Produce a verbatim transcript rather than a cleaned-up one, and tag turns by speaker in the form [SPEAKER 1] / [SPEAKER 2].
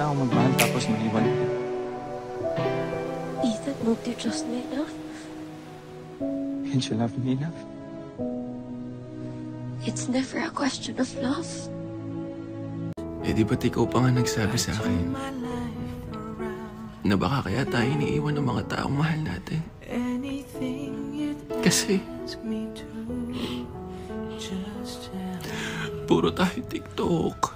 [SPEAKER 1] ako magmahal tapos maiwan ka.
[SPEAKER 2] Ethan, won't you trust me enough?
[SPEAKER 1] Can't you love me enough?
[SPEAKER 2] It's never a question of love.
[SPEAKER 3] Eh di ba't ikaw pa nga nagsabi sa akin na baka kaya tayo iniiwan ng mga taong mahal natin? Kasi puro tayo TikTok.